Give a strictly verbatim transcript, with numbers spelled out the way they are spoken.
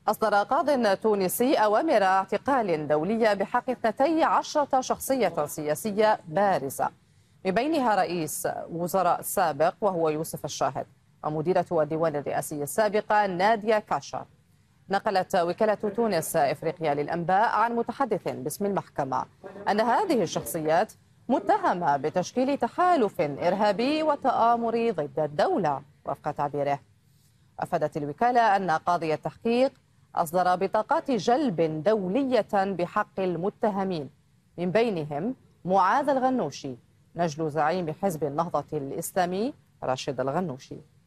أصدر قاض تونسي أوامر اعتقال دولية بحق اثنتي عشرة شخصية سياسية بارزة، من بينها رئيس وزراء السابق وهو يوسف الشاهد، ومديرة الديوان الرئاسي السابقة نادية كاشر. نقلت وكالة تونس إفريقيا للأنباء عن متحدث باسم المحكمة أن هذه الشخصيات متهمة بتشكيل تحالف إرهابي وتآمر ضد الدولة وفق تعبيره. أفادت الوكالة أن قاضي التحقيق أصدر بطاقات جلب دولية بحق المتهمين، من بينهم معاذ الغنوشي نجل زعيم حزب النهضة الإسلامي راشد الغنوشي.